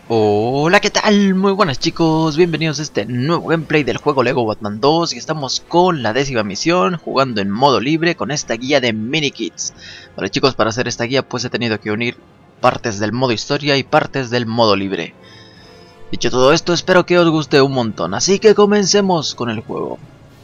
Hola, ¿qué tal? Muy buenas chicos, bienvenidos a este nuevo gameplay del juego Lego Batman 2 y estamos con la 10ª misión, jugando en modo libre con esta guía de minikits. Vale chicos, para hacer esta guía pues he tenido que unir partes del modo historia y partes del modo libre. Dicho todo esto, espero que os guste un montón, así que comencemos con el juego.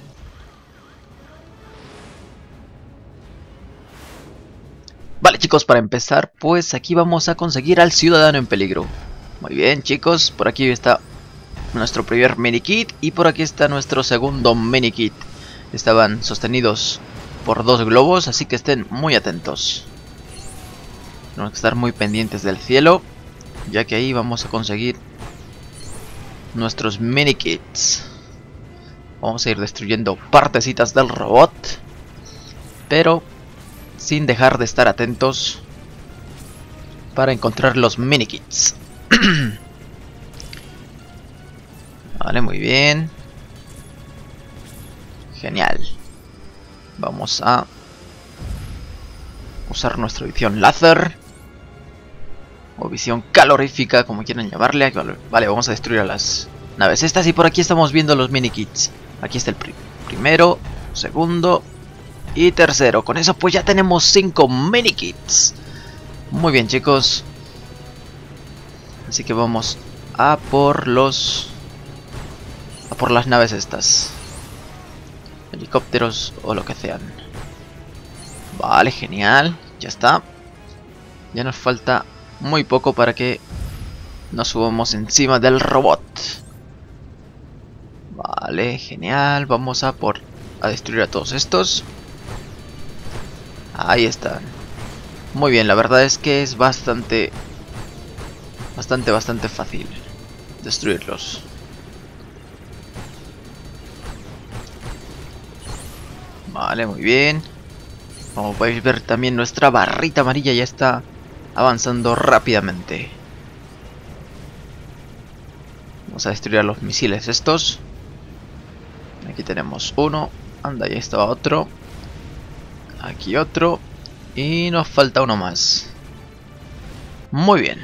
Vale chicos, para empezar pues aquí vamos a conseguir al ciudadano en peligro. Muy bien chicos, por aquí está nuestro primer minikit y por aquí está nuestro segundo minikit. Estaban sostenidos por dos globos, así que estén muy atentos. Tenemos que estar muy pendientes del cielo, ya que ahí vamos a conseguir nuestros minikits. Vamos a ir destruyendo partecitas del robot, pero sin dejar de estar atentos para encontrar los minikits. Vale, muy bien. Genial. Vamos a usar nuestra visión láser o visión calorífica, como quieran llamarle. Vale, vamos a destruir a las naves estas y por aquí estamos viendo los minikits. Aquí está el primero, segundo y tercero. Con eso pues ya tenemos 5 minikits. Muy bien chicos. Así que vamos a por las naves estas. Helicópteros o lo que sean. Vale, genial. Ya está. Ya nos falta muy poco para que nos subamos encima del robot. Vale, genial. Vamos a destruir a todos estos. Ahí están. Muy bien, la verdad es que es bastante fácil destruirlos. Vale, muy bien. Como podéis ver también nuestra barrita amarilla ya está avanzando rápidamente. Vamos a destruir a los misiles estos. Aquí tenemos uno. Anda, ahí estaba otro. Aquí otro. Y nos falta uno más. Muy bien.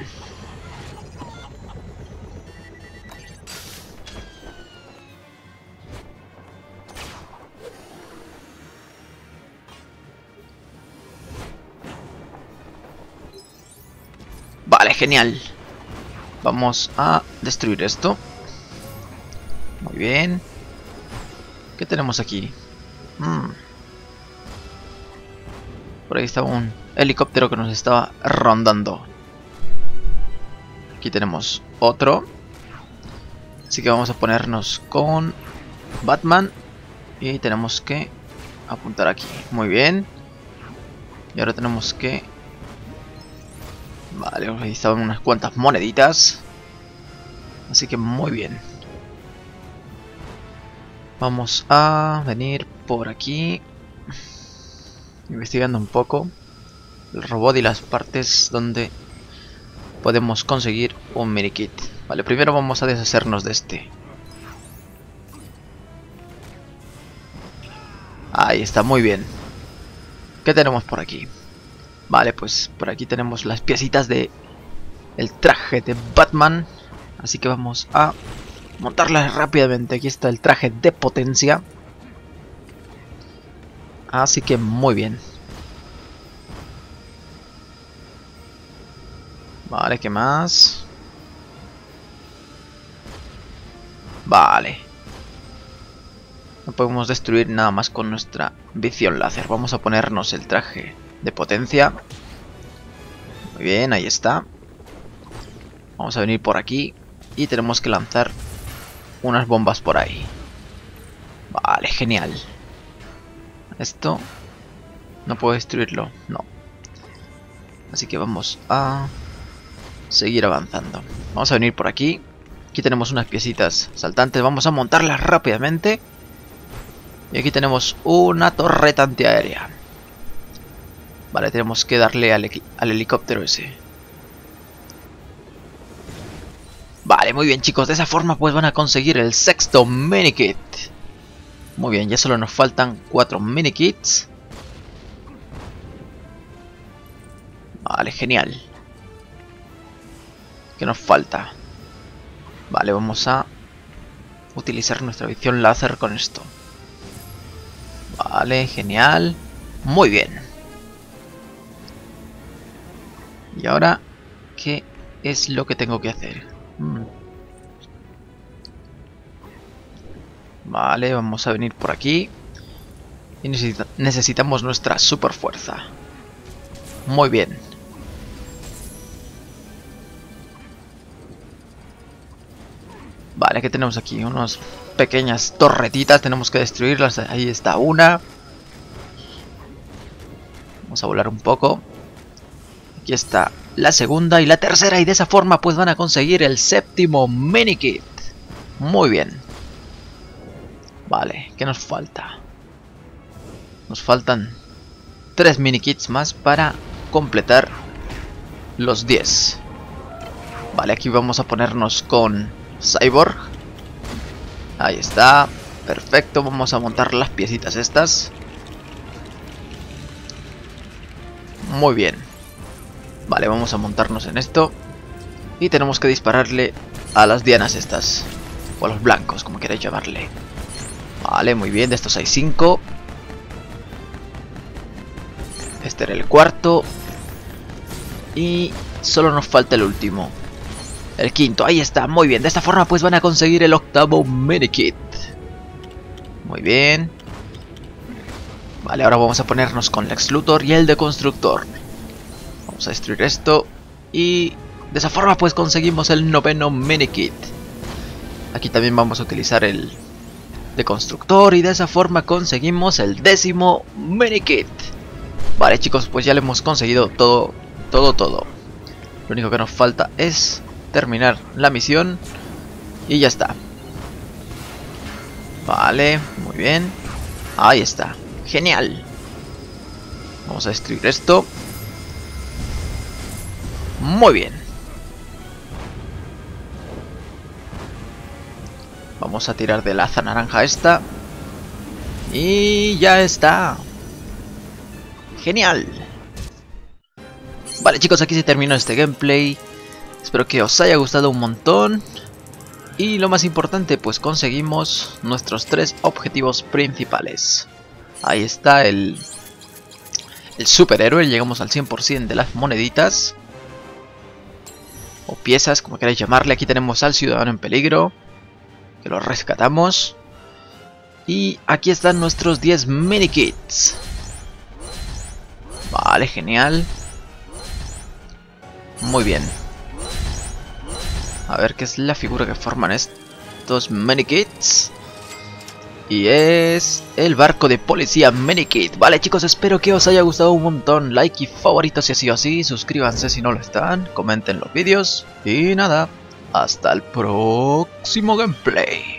Vale, genial. Vamos a destruir esto. Muy bien. ¿Qué tenemos aquí? Por ahí está un helicóptero que nos estaba rondando. Aquí tenemos otro. Así que vamos a ponernos con Batman. Y tenemos que apuntar aquí. Muy bien. Y ahora tenemos que... Vale, ahí estaban unas cuantas moneditas. Así que muy bien. Vamos a venir por aquí. Investigando un poco el robot y las partes donde podemos conseguir un minikit. Vale, primero vamos a deshacernos de este. Ahí está, muy bien. ¿Qué tenemos por aquí? Vale, pues por aquí tenemos las piecitas de el traje de Batman. Así que vamos a montarlas rápidamente. Aquí está el traje de potencia. Así que muy bien. Vale, ¿qué más? Vale. No podemos destruir nada más con nuestra visión láser. Vamos a ponernos el traje de potencia. Muy bien, ahí está. Vamos a venir por aquí y tenemos que lanzar unas bombas por ahí. Vale, genial. Esto no puedo destruirlo, no. Así que vamos a seguir avanzando. Vamos a venir por aquí. Aquí tenemos unas piecitas saltantes. Vamos a montarlas rápidamente. Y aquí tenemos una torreta antiaérea. Vale, tenemos que darle al helicóptero ese. Vale, muy bien chicos. De esa forma pues van a conseguir el 6º minikit. Muy bien, ya solo nos faltan 4 minikits. Vale, genial. ¿Qué nos falta? Vale, vamos a utilizar nuestra visión láser con esto. Vale, genial. Muy bien. Y ahora, ¿qué es lo que tengo que hacer? Vale, vamos a venir por aquí. Y necesitamos nuestra super fuerza. Muy bien. Vale, ¿qué tenemos aquí? Unas pequeñas torretitas. Tenemos que destruirlas. Ahí está una. Vamos a volar un poco. Aquí está la segunda y la tercera. Y de esa forma pues van a conseguir el séptimo mini-kit. Muy bien. Vale, ¿qué nos falta? Nos faltan 3 mini-kits más para completar los 10. Vale, aquí vamos a ponernos con Cyborg. Ahí está. Perfecto, vamos a montar las piecitas estas. Muy bien. Vale, vamos a montarnos en esto. Y tenemos que dispararle a las dianas estas. O a los blancos, como queráis llamarle. Vale, muy bien, de estos hay 5. Este era el cuarto. Y solo nos falta el último. El quinto, ahí está, muy bien. De esta forma pues van a conseguir el octavo mini-kit. Muy bien. Vale, ahora vamos a ponernos con Lex Luthor y el de Constructor. Vamos a destruir esto. Y de esa forma pues conseguimos el noveno mini-kit. Aquí también vamos a utilizar el de Constructor. Y de esa forma conseguimos el décimo mini-kit. Vale chicos, pues ya le hemos conseguido todo. Lo único que nos falta es terminar la misión. Y ya está. Vale, muy bien. Ahí está, genial. Vamos a destruir esto. Muy bien. Vamos a tirar de la aza naranja esta. Y ya está. Genial. Vale chicos, aquí se terminó este gameplay. Espero que os haya gustado un montón. Y lo más importante, pues conseguimos nuestros 3 objetivos principales. Ahí está el superhéroe. Llegamos al 100% de las moneditas. O piezas, como queráis llamarle. Aquí tenemos al ciudadano en peligro, que lo rescatamos. Y aquí están nuestros 10 mini-kits. Vale, genial. Muy bien. A ver qué es la figura que forman estos mini-kits. Y es el barco de policía mini-kit. Vale chicos, espero que os haya gustado un montón. Like y favorito si ha sido así. Suscríbanse si no lo están. Comenten los vídeos. Y nada, hasta el próximo gameplay.